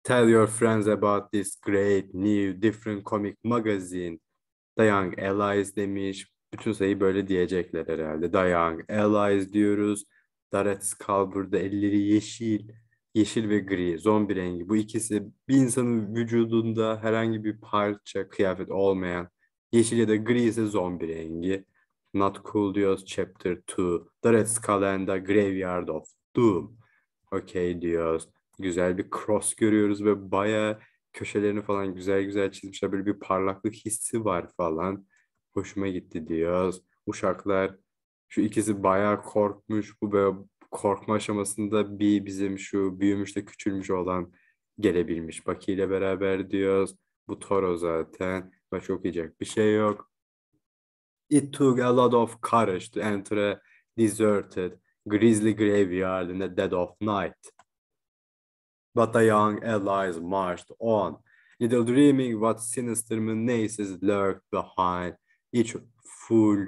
Tell your friends about this great new different comic magazine. The Young Allies demiş. Bütün sayı böyle diyecekler herhalde. The Young Allies diyoruz. The Red Skull burada elleri yeşil. Yeşil ve gri. Zombi rengi. Bu ikisi bir insanın vücudunda herhangi bir parça, kıyafet olmayan. Yeşil ya da gri ise zombi rengi. Not cool diyoruz. Chapter 2. The Red Skull and the Graveyard of Doom. Okay diyoruz. Güzel bir cross görüyoruz ve bayağı köşelerini falan güzel güzel çizmişler. Böyle bir parlaklık hissi var falan. Hoşuma gitti diyoruz. Uşaklar şu ikisi bayağı korkmuş. Bu böyle korkma aşamasında bir bizim şu büyümüş de küçülmüş olan gelebilmiş. Bucky ile beraber diyoruz. Bu Toro zaten. Başka okuyacak bir şey yok. It took a lot of courage to enter a deserted, grisly graveyard in the dead of night. But the young allies marched on, little dreaming what sinister menaces lurked behind each full,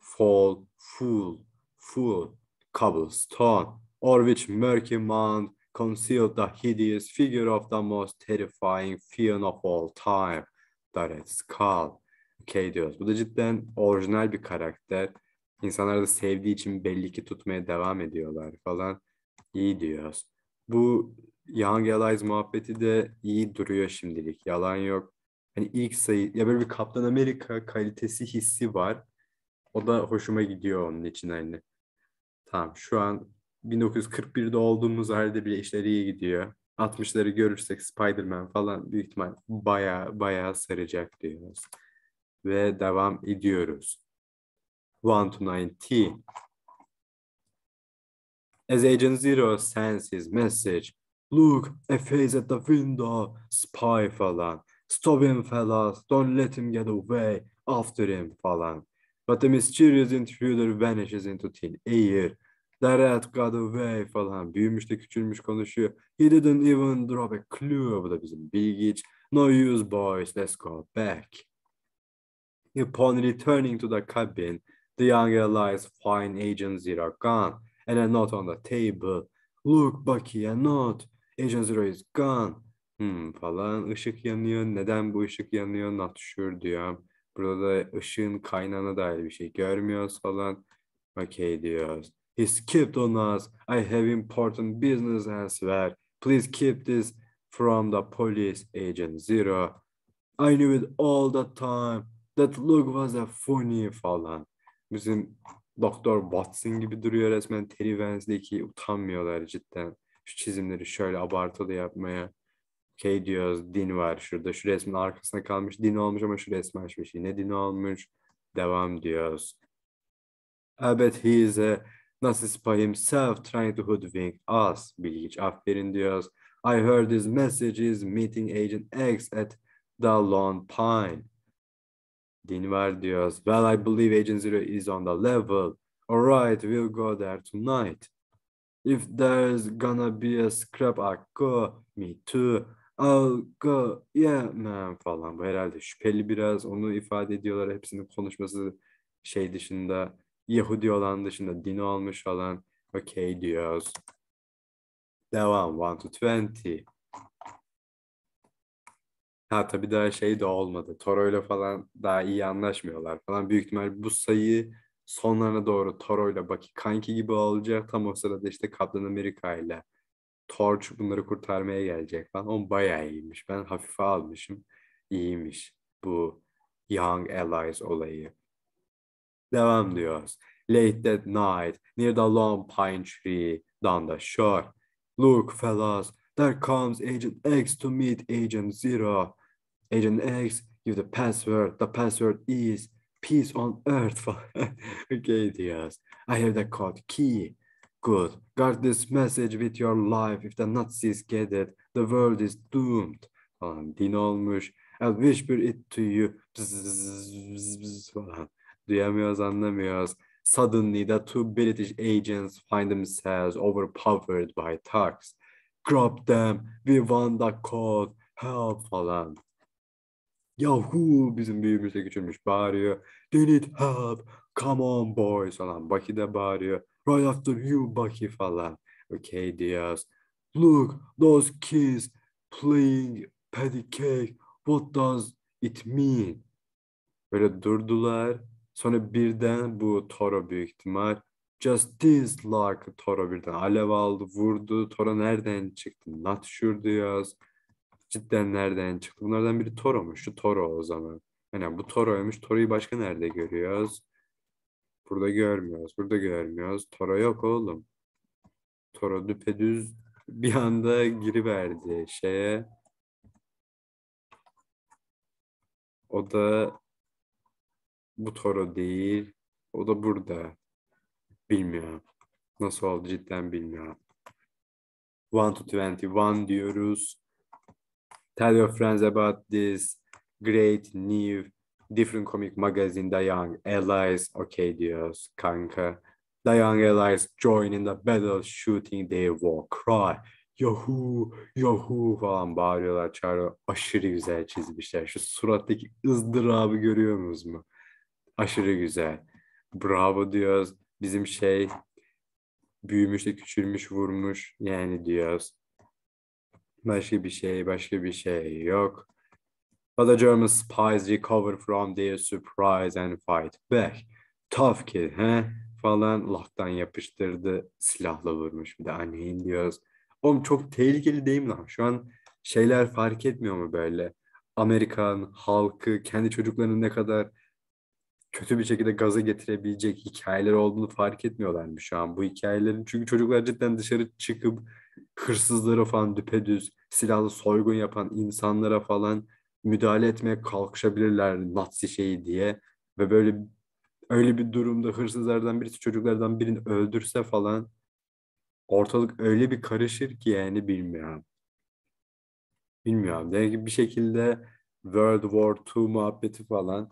full cobblestone, or which murky mound concealed the hideous figure of the most terrifying fiend of all time, the Red Skull. Okay diyoruz. Bu da cidden orijinal bir karakter. İnsanlar da sevdiği için belli ki tutmaya devam ediyorlar falan. İyi diyoruz. Bu Young Allies muhabbeti de iyi duruyor şimdilik. Yalan yok. Hani ilk sayı ya böyle bir Kaptan Amerika kalitesi hissi var. O da hoşuma gidiyor onun için hani. Tamam şu an 1941'de olduğumuz halde bile işleri iyi gidiyor. 60'ları görürsek Spider-Man falan büyük ihtimal baya baya saracak diyoruz. Ve devam ediyoruz. 1 to 19. As Agent Zero sends his message, look, a face at the window, spy falan. Stop him fellas, don't let him get away, after him falan. But the mysterious intruder vanishes into thin air. The rat got away falan. Büyümüş de küçülmüş konuşuyor. He didn't even drop a clue. Bu da bizim bilgiç. No use boys, let's go back. Upon returning to the cabin, the young allies find Agent Zero gone and a note on the table. Look Bucky, a note. Agent Zero is gone. Falan ışık yanıyor. Neden bu ışık yanıyor? Not sure diyor. Burada da ışığın kaynağına dair bir şey görmüyoruz falan. Okay diyoruz. He skipped on us. I have important business elsewhere. Please keep this from the police, Agent Zero. I knew it all the time. That look was a funny falan. Bizim Doktor Watson gibi duruyor resmen. Terry Vance'deki utanmıyorlar cidden. Şu çizimleri şöyle abartılı yapmaya. Şey diyoruz, Din var şurada. Şu resmin arkasına kalmış. Din olmuş ama şu resmi açmış. Yine Din olmuş. Devam diyoruz. I bet he is a narcissist by himself trying to hoodwink us. Bilgiç aferin diyoruz. I heard his messages meeting Agent X at the Lone Pine. Din var diyoruz. Well, I believe Agent Zero is on the level. Alright, we'll go there tonight. If there's gonna be a scrap, I go. Me too. I'll go. Yeah, man falan. Bu herhalde şüpheli biraz. Onu ifade ediyorlar. Hepsinin konuşması şey dışında. Yahudi olan dışında din olmuş falan. Okay diyoruz. Devam. 1 to 20. Ha tabii daha şey de olmadı. Toro'yla falan daha iyi anlaşmıyorlar falan. Büyük ihtimal bu sayı sonlarına doğru Toro'yla Bucky kanki gibi olacak. Tam o sırada işte Kaptan Amerika ile Torch bunları kurtarmaya gelecek falan. O bayağı iyiymiş. Ben hafife almışım. İyiymiş bu Young Allies olayı. Devam diyoruz. Late that night, near the long pine tree, down the shore. Look, fellas, there comes Agent X to meet Agent Zero. Agent X, give the password. The password is peace on earth. Okay diyoruz. I have the code key. Good. Guard this message with your life. If the Nazis get it, the world is doomed. Falan. Din olmuş. I'll whisper it to you. Falan. Duyamıyoruz, anlamıyoruz. Suddenly, the two British agents find themselves overpowered by thugs. Grab them. We want the code. Help falan. Yahoo bizim büyüğümüz de küçülmüş bağırıyor. They need help. Come on boys falan. Bucky de bağırıyor. Right after you Bucky falan. Okay diyoruz. Look those kids. playing patty cake. What does it mean? Böyle durdular. Sonra birden bu Toro büyük ihtimal. Just this like Toro birden alev aldı, vurdu. Toro nereden çıktı? Not sure diyoruz. Cidden nereden çıktı? Bunlardan biri Toro'muş. Şu Toro o zaman. Yani bu Toro'ymuş. Toro'yu başka nerede görüyoruz? Burada görmüyoruz. Burada görmüyoruz. Toro yok oğlum. Toro düpedüz bir anda giriverdi şeye. O da bu Toro değil. O da burada. Bilmiyorum. Nasıl oldu cidden bilmiyorum. 1 to 21 diyoruz. Tell your friends about this great new different comic magazine The Young Allies. Okay diyoruz kanka. The Young Allies join in the battle shooting their war cry. Yahoo, Yahoo falan bağırıyorlar, çağırıyor. Aşırı güzel çizmişler. Şu surattaki ızdırabı görüyor musunuz mu? Aşırı güzel. Bravo diyoruz. Bizim şey büyümüş de küçülmüş vurmuş yani diyoruz. Başka bir şey yok. But the German spies recover from their surprise and fight back. Tough kid, he? Falan laktan yapıştırdı. Silahla vurmuş bir de anneyin diyoruz. Oğlum çok tehlikeli değil mi lan? Şu an şeyler fark etmiyor mu böyle? Amerikan halkı kendi çocuklarını ne kadar kötü bir şekilde gaza getirebilecek hikayeler olduğunu fark etmiyorlar mı şu an bu hikayelerin? Çünkü çocuklar cidden dışarı çıkıp hırsızlara falan düpedüz silahlı soygun yapan insanlara falan müdahale etmeye kalkışabilirler Nazi şeyi diye ve böyle öyle bir durumda hırsızlardan birisi çocuklardan birini öldürse falan ortalık öyle bir karışır ki yani bilmiyorum. Bilmiyorum. Demek ki bir şekilde World War II muhabbeti falan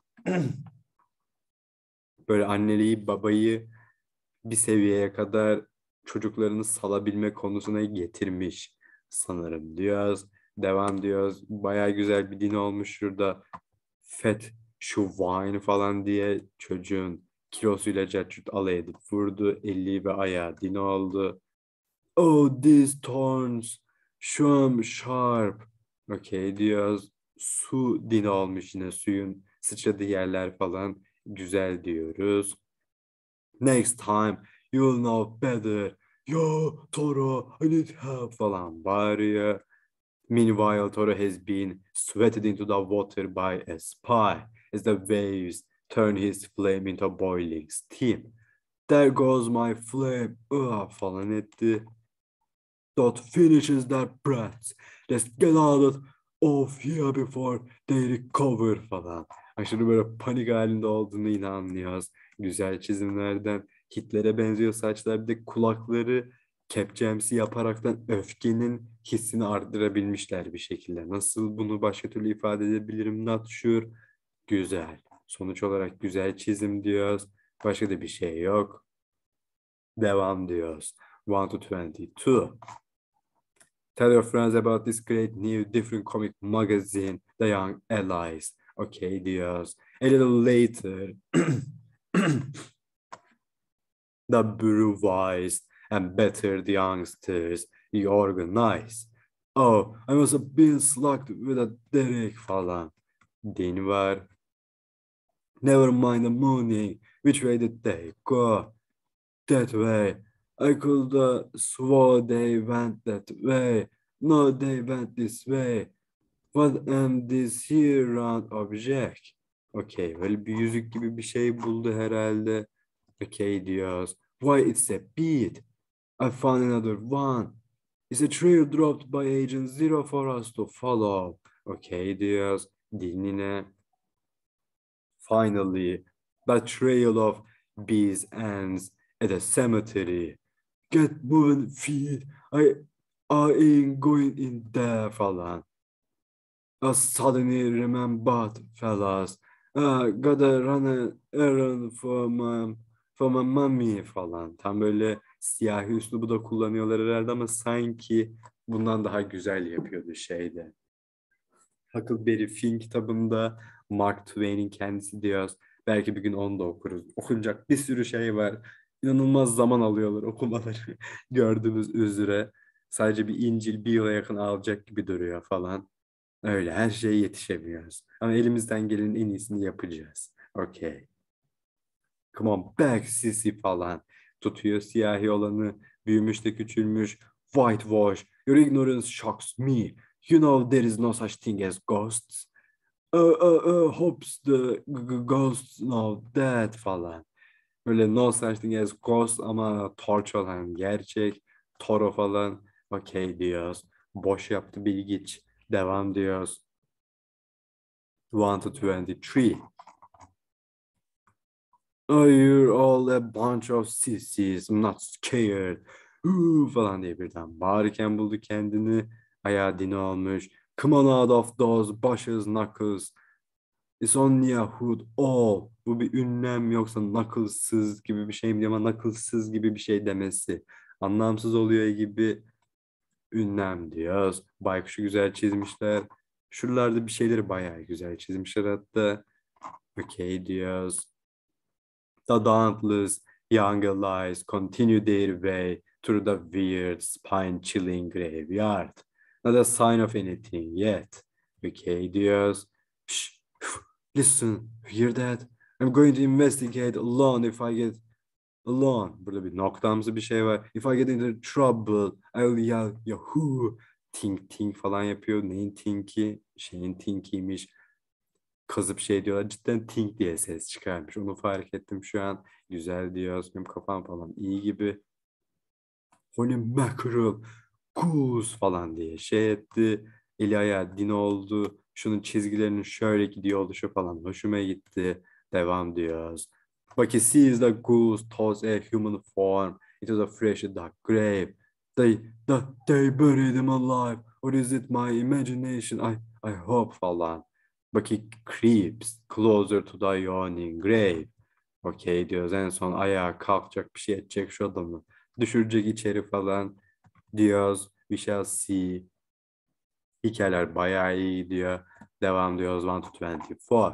böyle anneliği babayı bir seviyeye kadar çocuklarını salabilme konusuna getirmiş sanırım diyoruz. Devam diyoruz. Baya güzel bir din olmuş şurada. Fat şu wine falan diye çocuğun kilosuyla cacırt alay edip vurdu. Eli ve ayağı din oldu. Oh these thorns. Şu sharp. Okay diyoruz. Su din olmuş yine suyun sıçradığı yerler falan güzel diyoruz. Next time you'll know better. Yo Toro, I need help falan bağırıyor. Meanwhile, Toro has been sweated into the water by a spy as the waves turn his flame into boiling steam. There goes my flame. Falan etti. Dot finishes their breaths. Let's get out of here before they recover falan. Aşırı böyle panik halinde olduğunu yine anlıyoruz. Güzel çizimlerden Hitler'e benziyor saçlar. Bir de kulakları kepçemsi yaparaktan öfkenin hissini arttırabilmişler bir şekilde. Nasıl bunu başka türlü ifade edebilirim? Not sure. Güzel. Sonuç olarak güzel çizim diyoruz. Başka da bir şey yok. Devam diyoruz. 1 to 22. Tell your friends about this great new different comic magazine, The Young Allies. Okay diyoruz. A little later, the brutalized and battered youngsters reorganize. Oh, I must have been slugged with a derrick falan. Din var. Never mind the morning. Which way did they go? That way. I could swore they went that way. No, they went this way. What am this here round object? Okay, böyle bir yüzük gibi bir şey buldu herhalde. Okay diyoruz. Why it's a bead. I found another one. It's a trail dropped by Agent Zero for us to follow. Okay diyoruz. Dinine. Finally, the trail of bees ends at a cemetery. Get moving feet. I ain't going in there falan. I suddenly remembered, fellas. Gotta run an errand for my mommy falan. Tam böyle siyahi üslubu da kullanıyorlar herhalde ama sanki bundan daha güzel yapıyordu şeyde. Huckleberry Finn kitabında Mark Twain'in kendisi diyoruz. Belki bir gün onu da okuruz. Okunacak bir sürü şey var. İnanılmaz zaman alıyorlar okumaları gördüğünüz üzere. Sadece bir İncil bir yıla yakın alacak gibi duruyor falan. Öyle her şeye yetişemiyoruz. Ama elimizden gelenin en iyisini yapacağız. Okay. Come on back sisi falan. Tutuyor siyahi olanı. Büyümüş de küçülmüş. Whitewash. Your ignorance shocks me. You know there is no such thing as ghosts. Hopes the ghosts know that falan. Böyle no such thing as ghost ama torch olan gerçek. Toro falan. Okay diyoruz. Boş yaptı bilgiç. Devam diyoruz. 1 to 23. Oh, you're all a bunch of sissies. I'm not scared. Falan diye birden bağırırken buldu kendini. Ayağı dini olmuş. Come on out of those bushes, knuckles. It's only a hood. Oh, bu bir ünlem yoksa knucklesız gibi bir şey mi diyor ama knucklesız gibi bir şey demesi. Anlamsız oluyor gibi ünlem diyoruz. Baykuşu güzel çizmişler. Şuralarda bir şeyleri bayağı güzel çizmişler hatta. Okay diyoruz. The dauntless young allies continue their way through the weird, spine-chilling graveyard. Not a sign of anything yet. Okay diyoruz. Shh, listen, hear that? I'm going to investigate alone if I get alone. Burada bir noktamsı bir şey var. If I get into trouble, I'll yell Yahoo. Think think falan yapıyor. Neyin thinki? Şeyin thinkiymiş. Kazıp şey diyorlar. Cidden think diye ses çıkarmış. Onu fark ettim şu an. Güzel diyoruz. Benim kafam falan iyi gibi. Holy mackerel. Goose falan diye şey etti. Eli ayağı din oldu. Şunun çizgilerinin şöyle gidiyor oluşu falan hoşuma gitti. Devam diyoruz. But he sees the goose toss a human form into the fresh dark grave. They, they buried him alive. Or is it my imagination? I hope falan. But he creeps closer to the yawning grave. Okey diyoruz. En son ayağa kalkacak bir şey edecek şu adamı. Düşürecek içeri falan diyoruz. We shall see. Hikayeler bayağı iyi gidiyor. Devam diyoruz 1 to 24.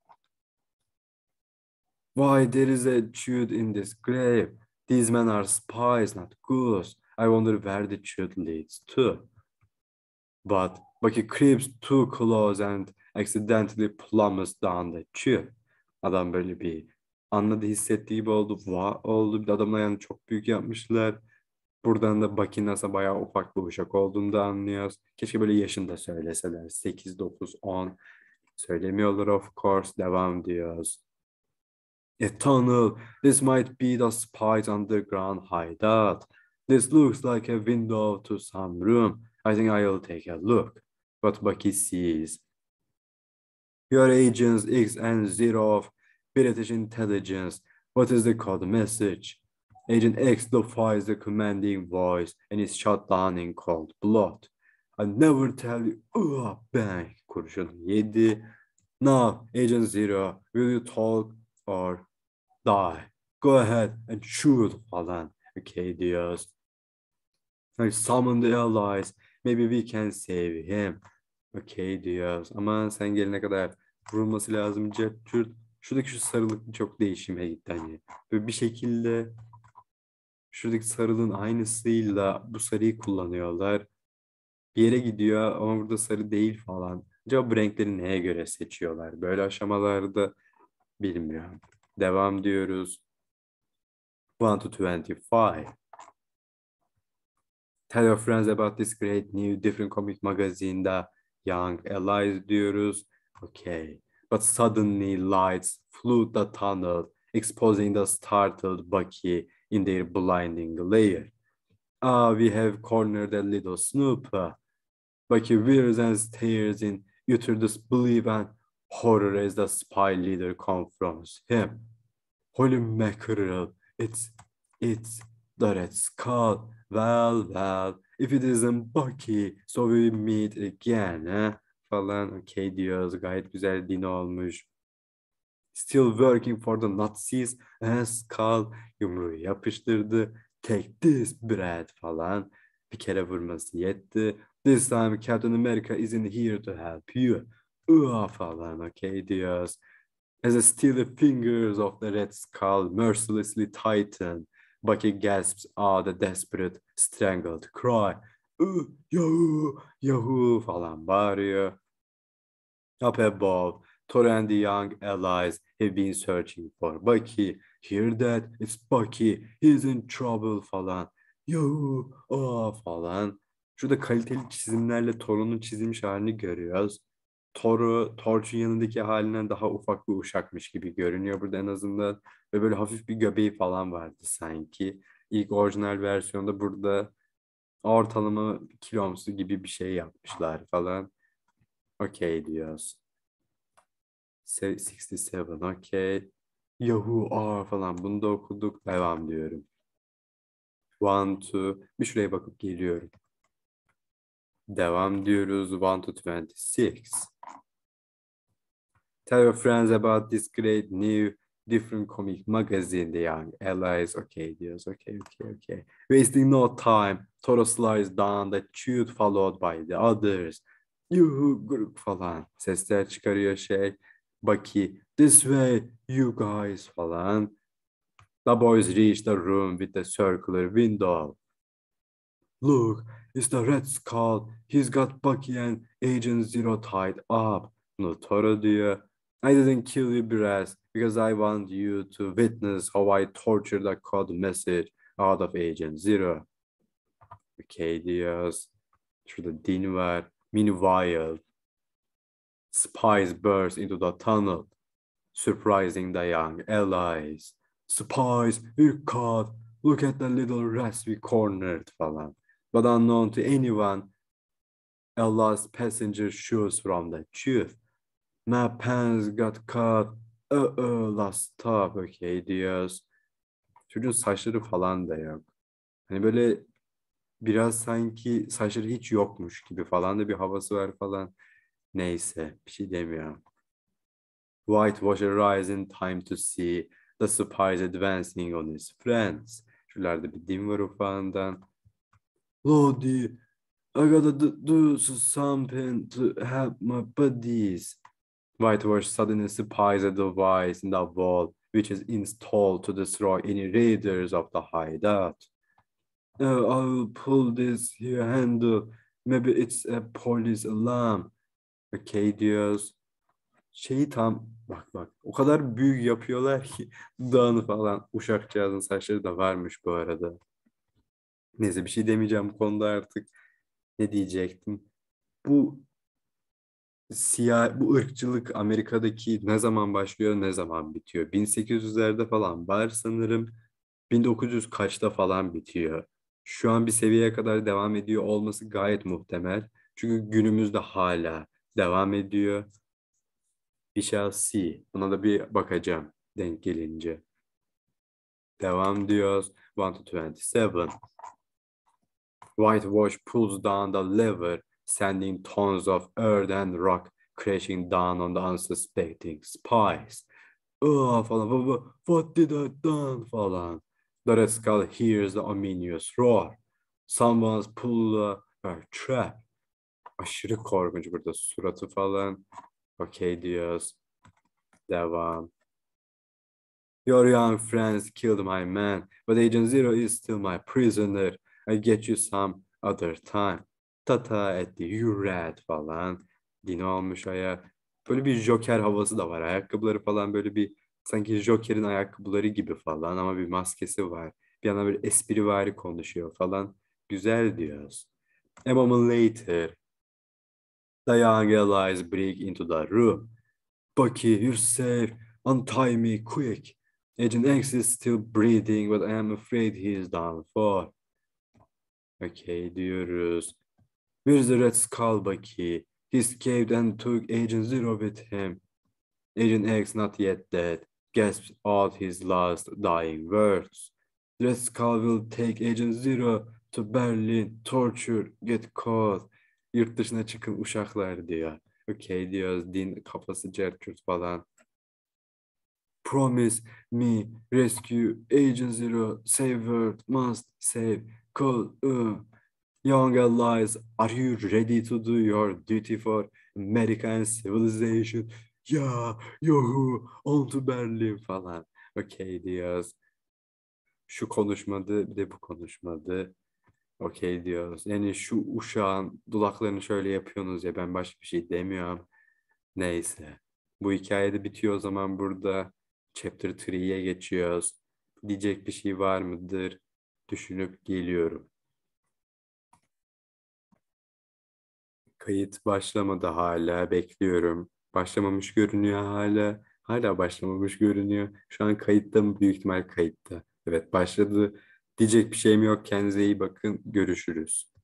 Why there is a chute in this grave? These men are spies, not ghosts. I wonder where the chute leads to. But Bucky creeps too close and accidentally plummets down the chute. Adam böyle bir anladı, hissettiği gibi oldu. Oldu. Bir de adamın ayağını çok büyük yapmışlar. Buradan da Bucky'nin aslında bayağı ufak bir uşak olduğunu da anlıyoruz. Keşke böyle yaşında söyleseler. 8, 9, 10. Söylemiyorlar of course. Devam diyoruz. A tunnel. This might be the spy's underground hideout. This looks like a window to some room. I think I'll take a look. What Bucky sees. Your agents X and Zero of British intelligence. What is the code message? Agent X defies the commanding voice and is shot down in cold blood. I'll never tell you. Bang. Kurşun yedi. Now, Agent Zero, will you talk or die? Go ahead and shoot falan. Okay diyoruz. I summon the allies. Maybe we can save him. Okay diyoruz. Ama sen gelene kadar vurulması lazım. Şuradaki şu sarılık çok değişime gitti hani. Böyle bir şekilde şuradaki sarılığın aynısıyla bu sarıyı kullanıyorlar. Bir yere gidiyor ama burada sarı değil falan. Acaba bu renkleri neye göre seçiyorlar? Böyle aşamalarda bilmiyorum. Devam diyoruz. 1 to 25. Tell your friends about this great new different comic magazine, the Young Allies diyoruz. Okay. But suddenly lights flood the tunnel, exposing the startled Bucky in their blinding glare. Ah, we have cornered a little snooper. Bucky whirs and stares in utter disbelief and horror as the spy leader confronts him. Holy mackerel, it's the Red Skull. Well, if it isn't Bucky, so we meet again, eh? Falan, okay diyoruz. Gayet güzel din olmuş. Still working for the Nazis, Skull yumruğu yapıştırdı. Take this bread falan. Bir kere vurması yetti. This time Captain America isn't here to help you. Falan, okay diyoruz. As the steely fingers of the Red Skull mercilessly tighten, Bucky gasps out a desperate, strangled cry. Yahoo, Yahoo falan bağırıyor. Up above, Thor and the young allies have been searching for Bucky. Hear that? It's Bucky. He's in trouble falan. Yahoo, falan. Şurada kaliteli çizimlerle Thor'un çizilmiş halini görüyoruz. Torch'un yanındaki halinden daha ufak bir uşakmış gibi görünüyor burada en azından. Ve böyle hafif bir göbeği falan vardı sanki. İlk orijinal versiyonda burada ortalama kilomsu gibi bir şey yapmışlar falan. Okey diyoruz. 67, okey. Yahoo, falan bunu da okuduk. Devam diyorum. One, two. Bir şuraya bakıp geliyorum. Devam diyoruz. 1 to 26. Tell your friends about this great new different comic magazine, The Young Allies. Okay diyoruz. Okay. Wasting no time. Toro slides down the chute followed by the others. Yuhu grup falan. Sesler çıkarıyor şey. Bucky, this way you guys falan. The boys reach the room with the circular window. Look, it's the Red Skull. He's got Bucky and Agent Zero tied up. Toro diyor. I didn't kill you, Brass, because I want you to witness how I tortured a code message out of Agent Zero. Okay diyoruz. Şurada Dean var. Meanwhile, spies burst into the tunnel, surprising the young allies. Spies, we're caught. Look at the little rats we cornered falan. But unknown to anyone, a lost passenger shoots from the tube. My pants got caught. Last stop. Okay diyoruz. Çocuğun saçları falan da yok. Hani böyle biraz sanki saçları hiç yokmuş gibi falan da bir havası var falan. Neyse bir şey demiyorum. Whitewash arrives in time to see the spies advancing on his friends. Şuralarda bir dim var ufağından. Lodi, I gotta do something to help my buddies. Whitewash suddenly spies a device in the wall which is installed to destroy any raiders of the hideout. I will pull this here handle. Maybe it's a police alarm. Okay diyoruz. Şeyi tam bak o kadar büyük yapıyorlar ki dağını falan. Uşakcağızın saçları da varmış bu arada. Neyse bir şey demeyeceğim bu konuda artık. Ne diyecektim? Bu bu ırkçılık Amerika'daki ne zaman başlıyor, ne zaman bitiyor? 1800'lerde falan var sanırım. 1900 kaçta falan bitiyor. Şu an bir seviyeye kadar devam ediyor olması gayet muhtemel. Çünkü günümüzde hala devam ediyor. We shall see. Buna da bir bakacağım denk gelince. Devam diyoruz. 1 to 27. Whitewash pulls down the lever, sending tons of earth and rock crashing down on the unsuspecting spies. Falan. What did I done falan. The Red Skull hears the ominous roar. Someone's pulled a trap. Aşırı korkunç burada suratı falan. Okay diyoruz. Devam. Your young friends killed my man, but Agent Zero is still my prisoner. I'll get you some other time. Tata etti, you rat falan. Dino almış aya. Böyle bir Joker havası da var. Ayakkabıları falan böyle bir sanki Joker'in ayakkabıları gibi falan ama bir maskesi var. Bir yana böyle esprivari konuşuyor falan. Güzel diyoruz. A moment later, the young allies break into the room. Bucky, you're safe. Untie me, quick. Agent X is still breathing, but I am afraid he is done for. Okay diyoruz. Where's the Red Skull, Bucky? He escaped and took Agent Zero with him. Agent X, not yet dead, gasps out his last dying words. The Red Skull will take Agent Zero to Berlin, torture, get caught. Yurt dışına çıkın uşaklar diyor. Okay diyoruz. Din kafası cerçürt falan. Promise me, rescue, Agent Zero, save World, must save, call, young allies, are you ready to do your duty for American civilization? Ya, yuhu, on to Berlin falan. Okay diyoruz. Şu konuşmadı, bir de bu konuşmadı. Okey diyoruz. Yani şu uşağın dudaklarını şöyle yapıyorsunuz ya, ben başka bir şey demiyorum. Neyse. Bu hikaye de bitiyor o zaman burada. Chapter 3'ye geçiyoruz. Diyecek bir şey var mıdır? Düşünüp geliyorum. Kayıt başlamadı hala. Bekliyorum. Başlamamış görünüyor hala. Hala başlamamış görünüyor. Şu an kayıtta mı? Büyük ihtimal kayıtta. Evet, başladı. Diyecek bir şeyim yok. Kendinize iyi bakın. Görüşürüz.